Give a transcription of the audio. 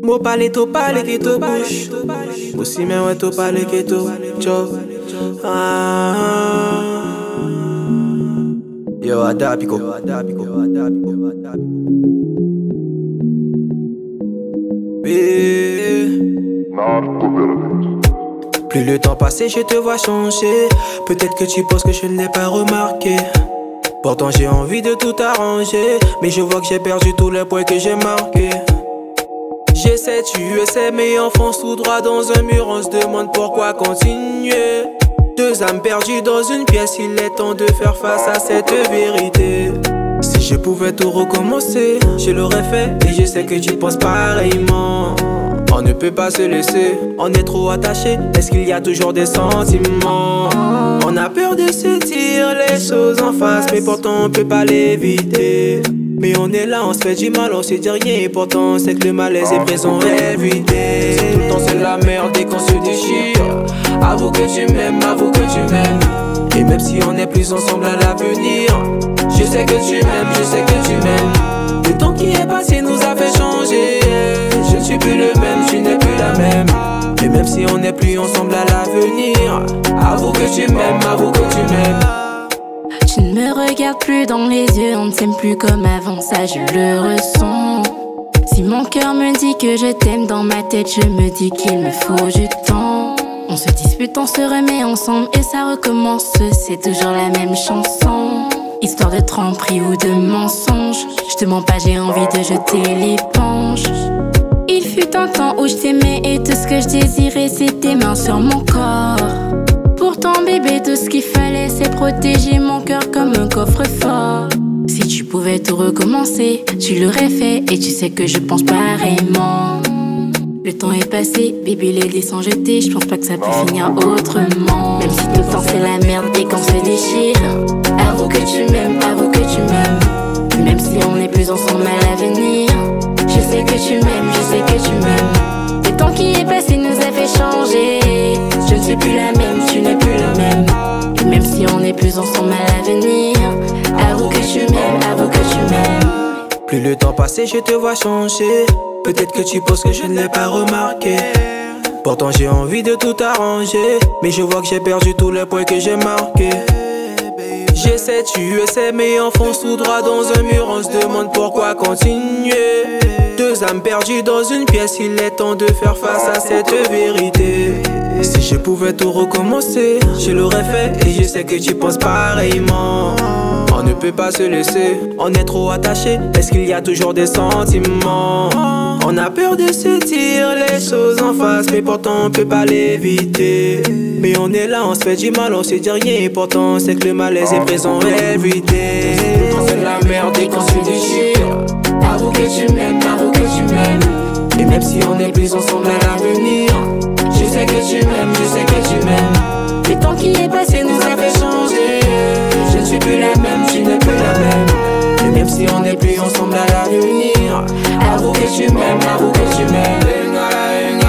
Mo parle qui te bouche. Aussi mais ouais to parle qui te ciao. Yo Adapico. Plus le temps passé, je te vois changer. Peut-être que tu penses que je ne l'ai pas remarqué. Pourtant j'ai envie de tout arranger, mais je vois que j'ai perdu tous les points que j'ai marqués. J'essaie, tu essaies, mais on fonce tout droit dans un mur. On se demande pourquoi continuer. Deux âmes perdues dans une pièce, il est temps de faire face à cette vérité. Si je pouvais tout recommencer, je l'aurais fait. Et je sais que tu penses pareillement. On ne peut pas se laisser, on est trop attaché. Est-ce qu'il y a toujours des sentiments? On a peur de se dire les choses en face, mais pourtant on peut pas l'éviter. Mais on est là, on se fait du mal, on se dit rien. Et pourtant on sait que le malaise est présent évité. Tout le temps c'est la merde et qu'on se déchire. Avoue que tu m'aimes, avoue que tu m'aimes. Et même si on n'est plus ensemble à l'avenir, je sais que tu m'aimes, je sais que tu m'aimes. Le temps qui est passé nous a fait changer. Je ne suis plus le même, tu n'es plus la même. Et même si on n'est plus ensemble à l'avenir, avoue que tu m'aimes, avoue que tu m'aimes. Tu ne me regardes plus dans les yeux, on ne s'aime plus comme avant, ça je le ressens. Si mon cœur me dit que je t'aime, dans ma tête je me dis qu'il me faut du temps. On se dispute, on se remet ensemble et ça recommence, c'est toujours la même chanson. Histoire de tromperie ou de mensonge, je te mens pas, j'ai envie de jeter l'éponge. Il fut un temps où je t'aimais et tout ce que je désirais c'est tes mains sur mon corps. Pourtant bébé, tout ce qu'il fallait c'est protéger mon cœur comme un coffre-fort. Si tu pouvais tout recommencer, tu l'aurais fait et tu sais que je pense pareillement. Le temps est passé, bébé les dés sont jetés, je pense pas que ça peut finir autrement. Même si tout le temps c'est la merde et qu'on se déchire, avoue que tu m'aimes, avoue que tu m'aimes. Même si on n'est plus ensemble à l'avenir, je sais que tu m'aimes, je sais que tu m'aimes. Le temps qui est passé nous a fait changer. Je ne suis plus la même, tu n'es plus la même. Et même si on n'est plus ensemble à l'avenir, avoue que tu m'aimes, avoue que tu m'aimes. Plus le temps passé, je te vois changer. Peut-être que tu penses que je ne l'ai pas remarqué. Pourtant j'ai envie de tout arranger, mais je vois que j'ai perdu tous les points que j'ai marqués. J'essaie, tu essaies, mais on fonce tout droit dans un mur. On se demande pourquoi continuer. Deux âmes perdues dans une pièce, il est temps de faire face à cette vérité. Si je pouvais tout recommencer, je l'aurais fait. Et je sais que tu penses pareillement. On ne peut pas se laisser, on est trop attaché. Est-ce qu'il y a toujours des sentiments? On a peur de se dire les choses en face, mais pourtant on peut pas l'éviter. Mais on est là, on se fait du mal, on se dit rien. Et pourtant on sait que le malaise est présent everyday. C'est la merde et qu'on se déchire. Avoue que tu m'aimes, avoue que tu m'aimes. Et même si on n'est plus ensemble à l'avenir, je sais que tu m'aimes, je sais que tu m'aimes. Le temps qui est passé nous a fait changer. Je ne suis plus la même, tu n'es plus la même. Et même si on n'est plus ensemble à l'avenir, avoue que tu m'aimes, avoue que tu m'aimes.